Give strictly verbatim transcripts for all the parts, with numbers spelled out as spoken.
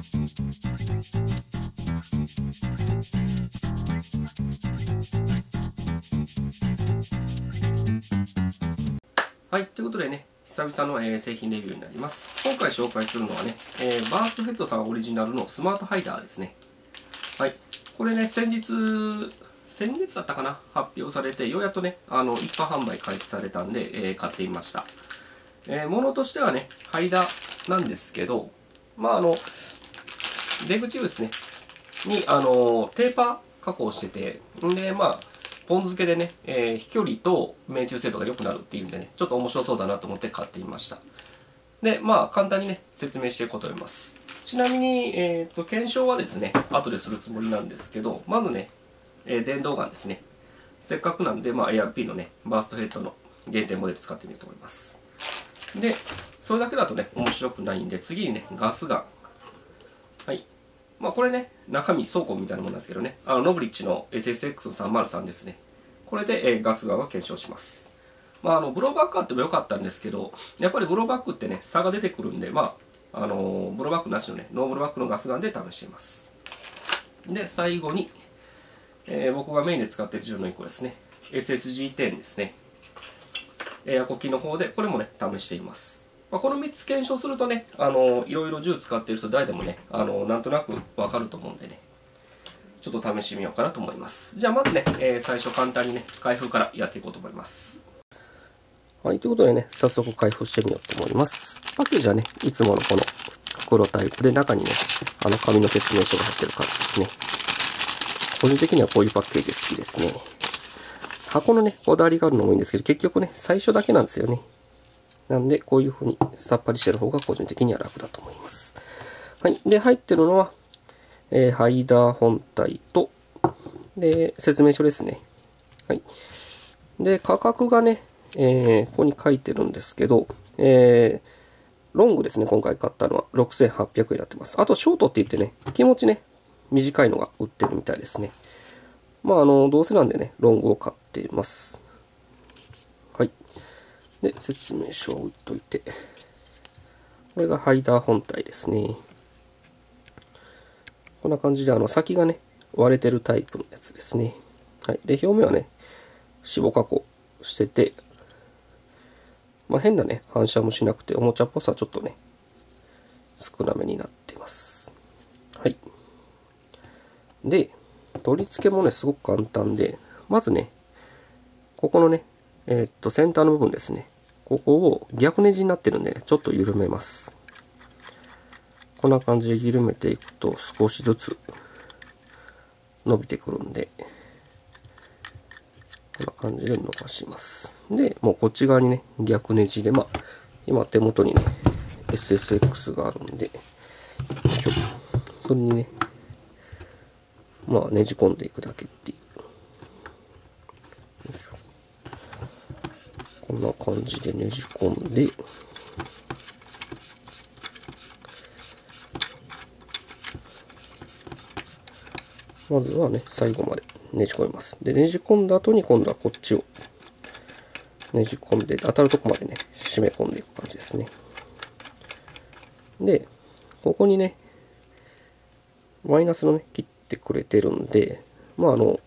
はい、ということでね、久々の、えー、製品レビューになります。今回紹介するのはね、えー、バーストヘッドさんオリジナルのスマートハイダーですね。はい、これね、先日、先月だったかな、発表されて、ようやっとね、あの一般販売開始されたんで、えー、買ってみました。えー、ものとしてはね、ハイダーなんですけど、まあ、あの、出口ですね、に、あの、テーパー加工してて、んで、まあ、ポン漬けでね、えー、飛距離と命中精度が良くなるっていうんでね、ちょっと面白そうだなと思って買ってみました。で、まあ、簡単にね、説明していこうと思います。ちなみに、えっと、検証はですね、後でするつもりなんですけど、まずね、えー、電動ガンですね。せっかくなんで、まあ、エーアールピー のね、バーストヘッドの限定モデル使ってみると思います。で、それだけだとね、面白くないんで、次にね、ガスガン。はい。まあこれね、中身倉庫みたいなものなんですけどね、あのノブリッジの エスエスエックスさんまるさん ですね。これで、えー、ガスガンは検証します。まあ、あのブローバックあってもよかったんですけど、やっぱりブローバックってね、差が出てくるんで、まあ、あのー、ブローバックなしのね、ノーブローバックのガスガンで試しています。で、最後に、えー、僕がメインで使っている銃のいっこですね、エスエスジーテン ですね。エアコキの方で、これもね、試しています。まあ、このみっつ検証するとね、あのいろいろ銃使っている人誰でもね、あのなんとなくわかると思うんでね、ちょっと試してみようかなと思います。じゃあまずね、えー、最初簡単にね、開封からやっていこうと思います。はい、ということでね、早速開封してみようと思います。パッケージはね、いつものこの袋タイプで、中にね、あの紙の説明書が入ってる感じですね。個人的にはこういうパッケージ好きですね。箱のね、こだわりがあるのもいいんですけど、結局ね、最初だけなんですよね。なんで、こういう風にさっぱりしてる方が個人的には楽だと思います。はい。で、入ってるのは、えー、ハイダー本体と、で、説明書ですね。はい。で、価格がね、えー、ここに書いてるんですけど、えー、ロングですね、今回買ったのはろくせんはっぴゃくえんになってます。あと、ショートって言ってね、気持ちね、短いのが売ってるみたいですね。まあ、あの、どうせなんでね、ロングを買っています。はい。で、説明書を置いといて。これがハイダー本体ですね。こんな感じで、あの、先がね、割れてるタイプのやつですね。はい。で、表面はね、脂肪加工してて、まあ、変なね、反射もしなくて、おもちゃっぽさはちょっとね、少なめになっています。はい。で、取り付けもね、すごく簡単で、まずね、ここのね、えー、っと、先端の部分ですね。ここを逆ネジになってるんで、ね、ちょっと緩めます。こんな感じで緩めていくと少しずつ伸びてくるんで、こんな感じで伸ばします。で、もうこっち側にね、逆ネジで、まあ、今手元にね、エスエスエックス があるんで、よいしょ。それにね、まあ、ねじ込んでいくだけっていう。よいしょ。こんな感じでねじ込んで、まずはね、最後までねじ込みます。で、ねじ込んだ後に今度はこっちをねじ込んで、当たるとこまでね、締め込んでいく感じですね。で、ここにね、マイナスのね、切ってくれてるんで、まああの、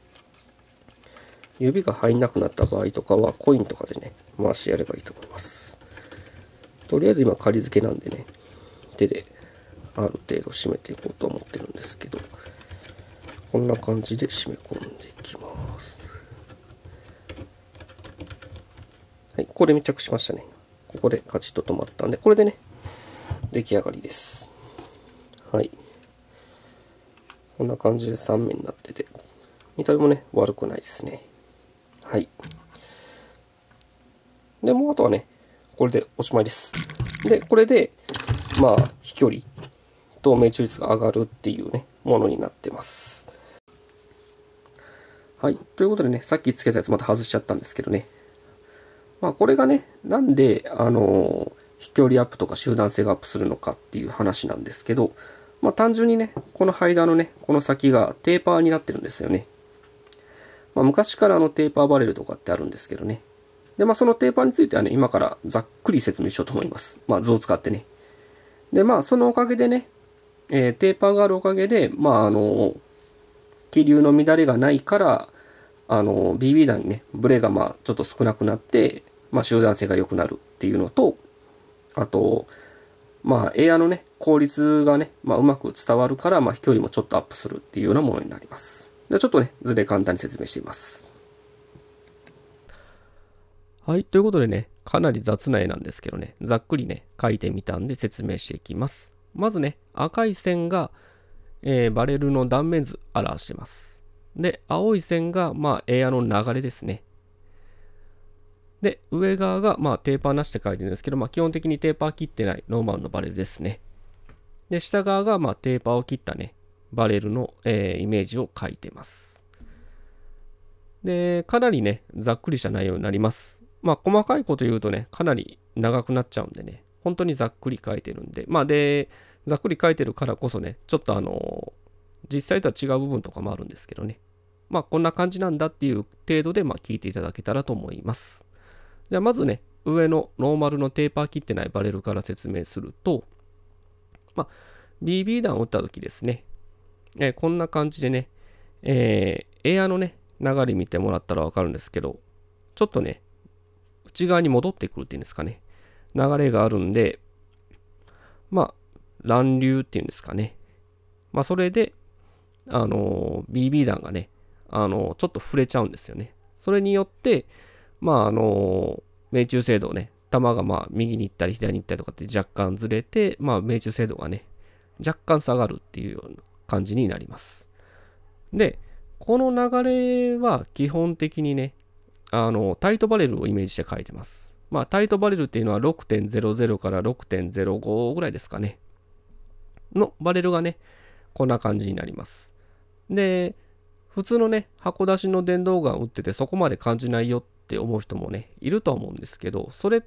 指が入んなくなった場合とかは、コインとかでね、回してやればいいと思います。とりあえず今、仮付けなんでね、手である程度締めていこうと思ってるんですけど、こんな感じで締め込んでいきます。はい、ここで密着しましたね。ここでカチッと止まったんで、これでね、出来上がりです。はい。こんな感じでさん面になってて、見た目もね、悪くないですね。はい。で、もうあとはね、これでおしまいです。で、これで、まあ、飛距離と命中率が上がるっていうね、ものになってます。はい。ということでね、さっきつけたやつまた外しちゃったんですけどね。まあ、これがね、なんで、あの、飛距離アップとか集団性がアップするのかっていう話なんですけど、まあ、単純にね、このハイダーのね、この先がテーパーになってるんですよね。まあ、昔からあのテーパーバレルとかってあるんですけどね。で、まあ、そのテーパーについてはね、今からざっくり説明しようと思います。まあ、図を使ってね。で、まあ、そのおかげでね、 えー、テーパーがあるおかげで、まあ、あの、気流の乱れがないから、あの、ビービー 弾にね、ブレがまあ、ちょっと少なくなって、まあ、集団性が良くなるっていうのと、あと、まあ、エアのね、効率がね、まあ、うまく伝わるから、まあ、飛距離もちょっとアップするっていうようなものになります。ではちょっとね、図で簡単に説明してみます。はい、ということでね、かなり雑な絵なんですけどね、ざっくりね、描いてみたんで説明していきます。まずね、赤い線が、えー、バレルの断面図表してます。で、青い線が、まあ、エアの流れですね。で、上側が、まあ、テーパーなしで書いてるんですけど、まあ、基本的にテーパー切ってないノーマルのバレルですね。で、下側が、まあ、テーパーを切ったね、バレルの、えー、イメージを書いてます。で、かなりね、ざっくりした内容になります。まあ、細かいこと言うとね、かなり長くなっちゃうんでね、本当にざっくり書いてるんで、まあ、で、ざっくり書いてるからこそね、ちょっとあの、実際とは違う部分とかもあるんですけどね、まあ、こんな感じなんだっていう程度で、まあ、聞いていただけたらと思います。じゃあまずね、上のノーマルのテーパー切ってないバレルから説明すると、まあ、ビービー 弾を打った時ですね、えー、こんな感じでね、えー、エアのね、流れ見てもらったらわかるんですけど、ちょっとね、内側に戻ってくるっていうんですかね、流れがあるんで、まあ、乱流っていうんですかね。まあ、それで、あのー、ビービー 弾がね、あのー、ちょっと触れちゃうんですよね。それによって、まああの命中精度をね、球がまあ右に行ったり左に行ったりとかって若干ずれて、まあ命中精度がね、若干下がるっていうような感じになります。で、この流れは基本的にね、あの、タイトバレルをイメージして書いてます。まあタイトバレルっていうのは ろくてんゼロゼロ から ろくてんゼロご ぐらいですかね。のバレルがね、こんな感じになります。で、普通のね、箱出しの電動ガン打っててそこまで感じないよってって思う人もね、いると思うんですけど、それって、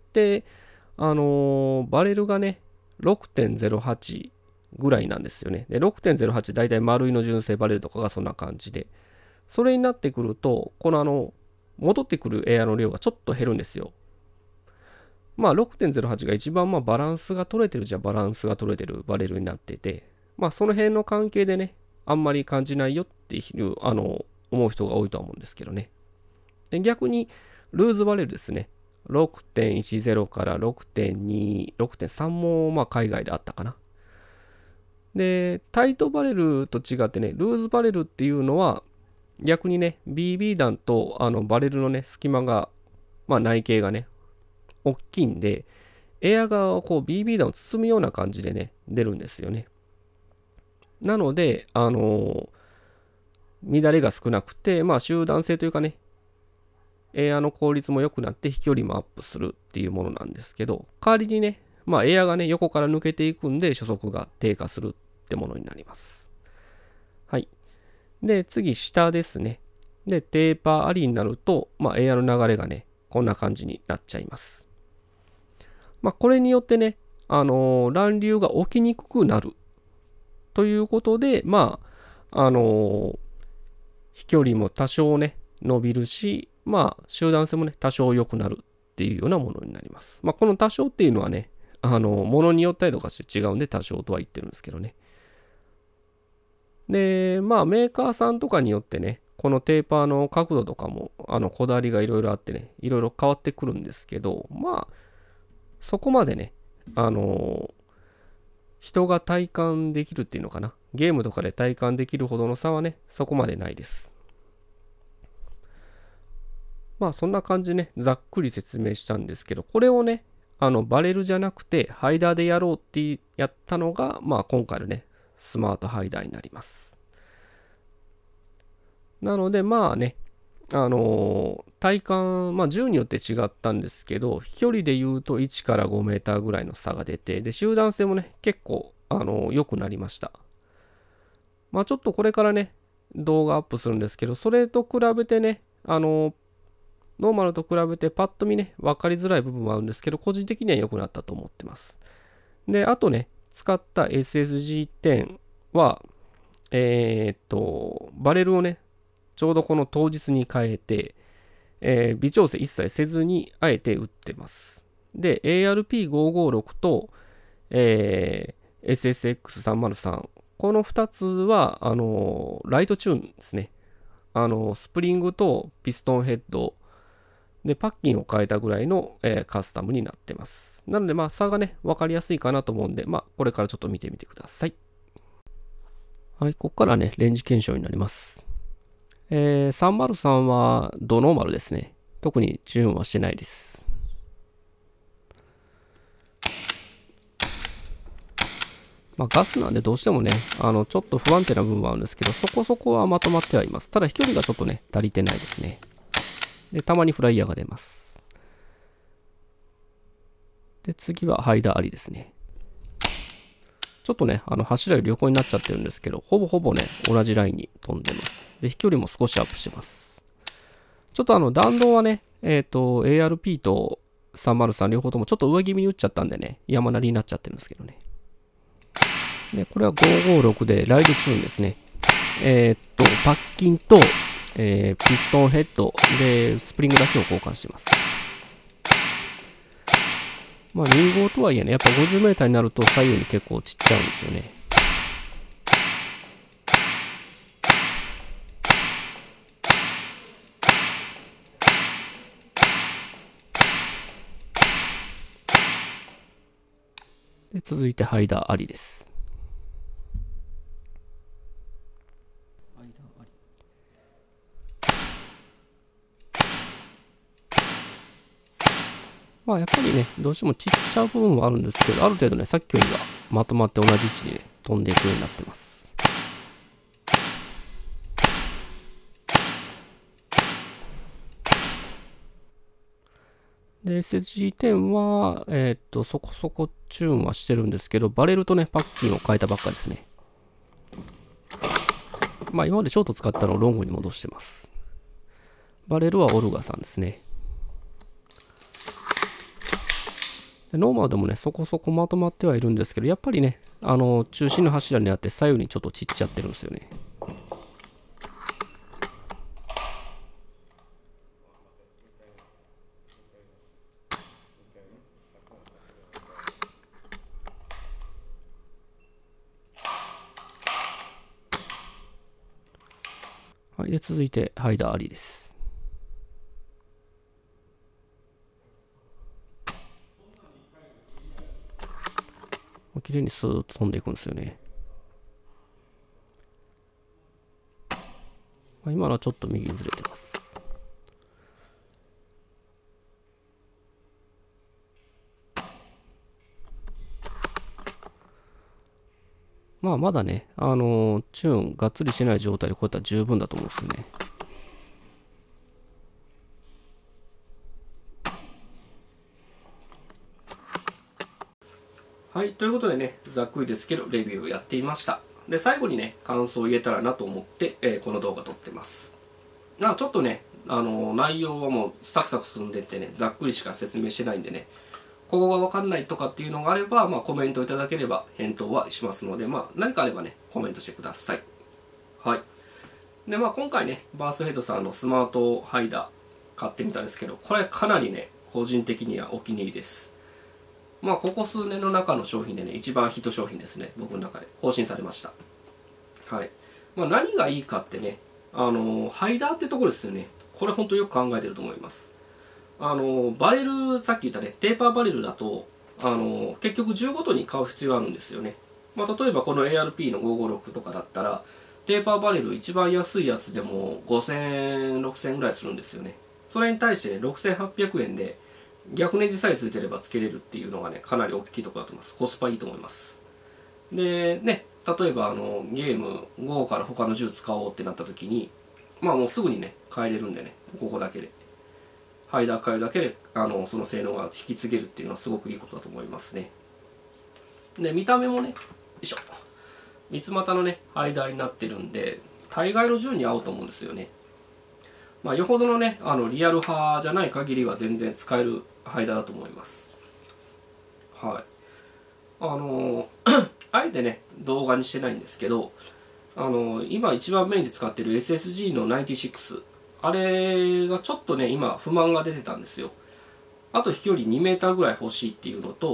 あのー、バレルがね、ろくてんゼロはち ぐらいなんですよね。で、ろくてんゼロはち、だいたい丸いの純正バレルとかがそんな感じで、それになってくると、このあの、戻ってくるエアの量がちょっと減るんですよ。まあ、ろくてんゼロはち が一番まあバランスが取れてるじゃバランスが取れてるバレルになってて、まあ、その辺の関係でね、あんまり感じないよっていう、あの、思う人が多いとは思うんですけどね。で、逆に、ルーズバレルですね。ろくてんいちゼロ から ろくてんに、ろくてんさん もまあ海外であったかな。で、タイトバレルと違ってね、ルーズバレルっていうのは逆にね、ビービー 弾とあのバレルのね、隙間が、まあ内径がね、大きいんで、エア側をこう ビービー 弾を包むような感じでね、出るんですよね。なので、あのー、乱れが少なくて、まあ集団性というかね、エアの効率も良くなって飛距離もアップするっていうものなんですけど、代わりにね、まあエアがね、横から抜けていくんで初速が低下するってものになります。はい。で、次、下ですね。で、テーパーありになると、まあエアの流れがね、こんな感じになっちゃいます。まあこれによってね、あのー、乱流が起きにくくなるということで、まあ、あのー、飛距離も多少ね、伸びるし、まあ、集団性もね、多少良くなるっていうようなものになります。まあ、この多少っていうのはね、あの、ものによったりとかして違うんで多少とは言ってるんですけどね。で、まあ、メーカーさんとかによってね、このテーパーの角度とかも、あの、こだわりがいろいろあってね、いろいろ変わってくるんですけど、まあ、そこまでね、あの、人が体感できるっていうのかな。ゲームとかで体感できるほどの差はね、そこまでないです。まあそんな感じね、ざっくり説明したんですけど、これをね、あのバレルじゃなくてハイダーでやろうってやったのが、まあ今回のね、スマートハイダーになります。なのでまあね、あのー、体感、まあ銃によって違ったんですけど、飛距離で言うといちからごメーターぐらいの差が出て、で、集団性もね、結構、あのー、良くなりました。まあちょっとこれからね、動画アップするんですけど、それと比べてね、あのー、ノーマルと比べてパッと見ね、分かりづらい部分はあるんですけど、個人的には良くなったと思ってます。で、あとね、使った エスエスジーテン は、えー、っと、バレルをね、ちょうどこの当日に変えて、えー、微調整一切せずに、あえて打ってます。で、エーアールピーごひゃくごじゅうろく と、えー、 エスエスエックスさんまるさん。このふたつは、あの、ライトチューンですね。あの、スプリングとピストンヘッドで、パッキンを変えたぐらいの、えー、カスタムになってます。なので、まあ、差がね、分かりやすいかなと思うんで、まあ、これからちょっと見てみてください。はい、ここからね、レンジ検証になります。えー、さんまるさんはドノーマルですね。特にチューンはしてないです。まあ、ガスなんでどうしてもね、あの、ちょっと不安定な部分はあるんですけど、そこそこはまとまってはいます。ただ飛距離がちょっとね、足りてないですね。で、たまにフライヤーが出ます。で、次はハイダーありですね。ちょっとね、あの柱より横になっちゃってるんですけど、ほぼほぼね、同じラインに飛んでます。で、飛距離も少しアップしてます。ちょっとあの弾道はね、えっと、エーアールピー とさんまるさん両方ともちょっと上気味に打っちゃったんでね、山なりになっちゃってるんですけどね。で、これはごーごーろくでライドチューンですね。えー、っと、パッキンと、えー、ピストンヘッドでスプリングだけを交換してます。まあに号とはいえね、やっぱ ごじゅうメーター になると左右に結構ちっちゃうんですよね。で、続いてハイダーありです。まあやっぱりね、どうしてもちっちゃい部分はあるんですけど、ある程度ね、さっきよりはまとまって同じ位置にね、飛んでいくようになってます。で、エスエスジーテン は、えー、っと、そこそこチューンはしてるんですけど、バレルとね、パッキンを変えたばっかですね。まあ今までショート使ったのをロングに戻してます。バレルはオルガさんですね。でノーマルでもね、そこそこまとまってはいるんですけど、やっぱりね、あの、中心の柱にあって左右にちょっとちっちゃってるんですよね。はい、で、続いて、ハイダーありです。綺麗にスーッと飛んでいくんですよね。まあ、今のはちょっと右にずれてます。まあ、まだね、あのー、チューンがっつりしない状態でこうやったら十分だと思うんですよね。はい、ということでね、ざっくりですけど、レビューをやっていました。で、最後にね、感想を言えたらなと思って、えー、この動画撮ってます。まあ、ちょっとね、あのー、内容はもうサクサク進んでってね、ざっくりしか説明してないんでね、ここが分かんないとかっていうのがあれば、まあ、コメントいただければ返答はしますので、まあ、何かあればね、コメントしてください。はい。で、まあ、今回ね、バースヘッドさんのスマートハイダー買ってみたんですけど、これかなりね、個人的にはお気に入りです。まあ、ここ数年の中の商品でね、一番ヒット商品ですね、僕の中で。更新されました。はい。まあ、何がいいかってね、あの、ハイダーってところですよね。これ本当よく考えてると思います。あのバレル、さっき言ったね、テーパーバレルだとあの結局じゅうごとに買う必要あるんですよね。まあ、例えばこの エーアールピー のごーごーろくとかだったらテーパーバレル一番安いやつでもごせんえんろくせんえんぐらいするんですよね。それに対して、ね、ろくせんはっぴゃくえんで逆ネジさえついてればつけれるっていうのがね、かなり大きいところだと思います。コスパいいと思います。でね、例えばあのゲームごから他の銃使おうってなった時に、まあもうすぐにね変えれるんでね、ここだけでハイダー変えるだけであのその性能が引き継げるっていうのはすごくいいことだと思いますね。で見た目もね、よいしょ、三つ股のねハイダーになってるんで大概の銃に合うと思うんですよね。まあよほどのねあのリアル派じゃない限りは全然使えるハイダーだと思います。はい。あのあえてね動画にしてないんですけど、あの今一番メインで使ってる エスエスジー のナインティシックス、あれがちょっとね今不満が出てたんですよ。あと飛距離にメーターぐらい欲しいっていうのと、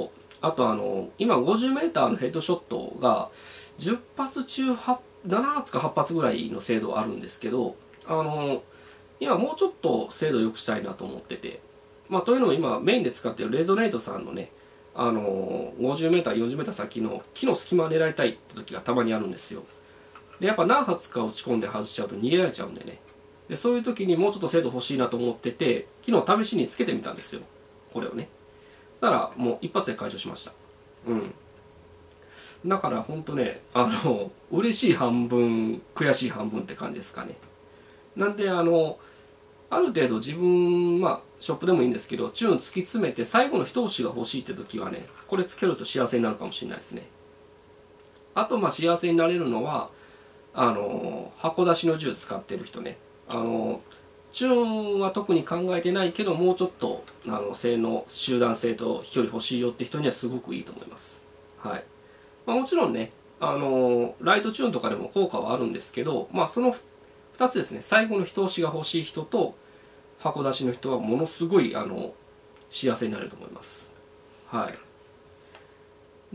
あとあの今 ごじゅうメーター のヘッドショットがじゅっぱつ中ななはつかはっぱつぐらいの精度あるんですけど、あの今もうちょっと精度良くしたいなと思ってて、まあ、というのも今メインで使っているレゾネイトさんのね、あの ごじゅうメーター よんじゅうメーター 先の木の隙間を狙いたいって時がたまにあるんですよ。でやっぱ何発か打ち込んで外しちゃうと逃げられちゃうんでね、でそういう時にもうちょっと精度欲しいなと思ってて、昨日試しにつけてみたんですよ、これをね。そしたらもう一発で解消しました。うんだから本当ね、あの嬉しい半分悔しい半分って感じですかね。なんであのある程度自分、まあショップでもいいんですけど、チューン突き詰めて最後の一押しが欲しいって時はね、これつけると幸せになるかもしれないですね。あとまあ幸せになれるのはあの箱出しの銃使ってる人ね、あのチューンは特に考えてないけど、もうちょっとあの性能集団性と飛距離欲しいよって人にはすごくいいと思います。はい、まあ、もちろんね、あのライトチューンとかでも効果はあるんですけど、まあ、そのふたつですね、最後の一押しが欲しい人と箱出しの人はものすごいあの幸せになれると思います。はい、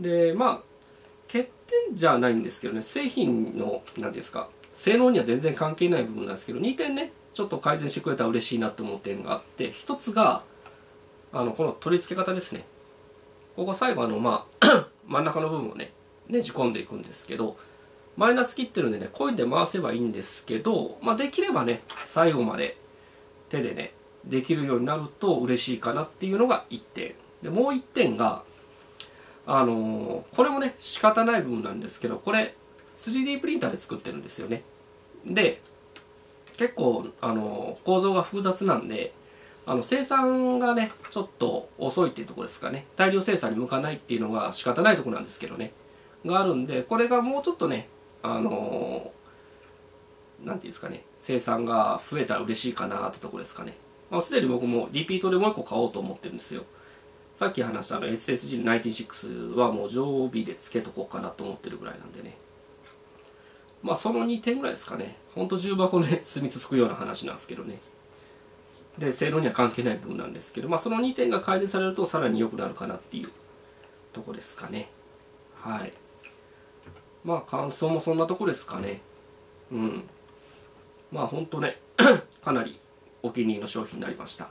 でまあ欠点じゃないんですけどね、製品の何ていうんですか、性能には全然関係ない部分なんですけど、にてんねちょっと改善してくれたら嬉しいなと思う点があって、ひとつがあのこの取り付け方ですね。ここ最後あの、まあ、真ん中の部分をねねじ込んでいくんですけど、マイナス切ってるんでねコインで回せばいいんですけど、まあ、できればね最後まで手でねできるようになると嬉しいかなっていうのがいってんで、もういってんがあのー、これもね仕方ない部分なんですけど、これ スリーディー プリンターで作ってるんですよね。で結構あの構造が複雑なんで、あの生産がねちょっと遅いっていうところですかね。大量生産に向かないっていうのが仕方ないところなんですけどねがあるんで、これがもうちょっとねあのなんていうんですかね、生産が増えたら嬉しいかなってところですかね。まあ、すでに僕もリピートでもう一個買おうと思ってるんですよ。さっき話したあの エスエスジー のきゅうじゅうろくはもう常備でつけとこうかなと思ってるぐらいなんでね。まあそのにてんぐらいですかね。ほんと重箱で住み続くような話なんですけどね。で、性能には関係ない部分なんですけど、まあそのにてんが改善されるとさらに良くなるかなっていうとこですかね。はい。まあ感想もそんなとこですかね。うん。まあほんとね、かなりお気に入りの商品になりました。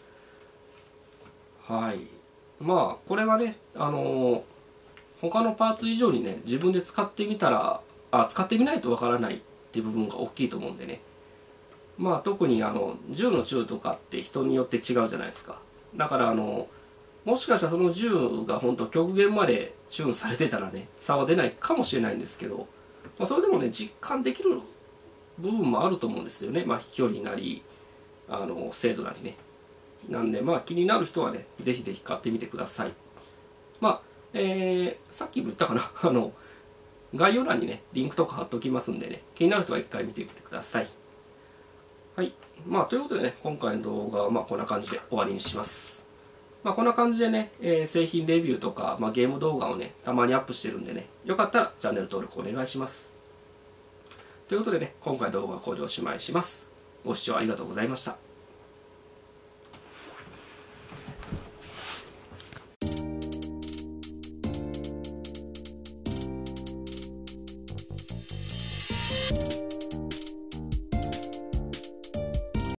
はい。まあこれはね、あのー、他のパーツ以上にね、自分で使ってみたら、あ、使ってみないとわからないっていう部分が大きいと思うんでね。まあ特にあの銃の銃とかって人によって違うじゃないですか。だからあのもしかしたらその銃が本当極限までチューンされてたらね差は出ないかもしれないんですけど、まあ、それでもね実感できる部分もあると思うんですよね。まあ飛距離なりあの精度なりね。なんでまあ気になる人はねぜひぜひ買ってみてください。まあえー、さっきも言ったかなあの概要欄にねリンクとか貼っておきますんでね、気になる人は一回見てみてください。はい。まあ、ということでね、今回の動画はまあこんな感じで終わりにします。まあ、こんな感じでね、えー、製品レビューとか、まあ、ゲーム動画をね、たまにアップしてるんでね、よかったらチャンネル登録お願いします。ということでね、今回の動画はこれでおしまいします。ご視聴ありがとうございました。